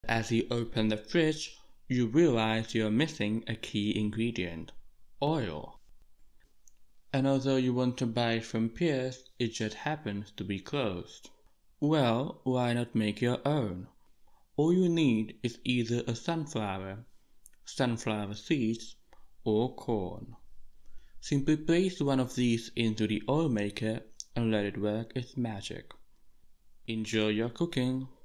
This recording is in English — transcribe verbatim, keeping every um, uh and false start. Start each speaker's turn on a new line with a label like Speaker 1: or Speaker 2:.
Speaker 1: As you open the fridge, you realize you're missing a key ingredient, oil. And although you want to buy it from Pierce, it just happens to be closed. Well, why not make your own? All you need is either a sunflower, sunflower seeds, or corn. Simply place one of these into the oil maker and let it work its magic. Enjoy your cooking!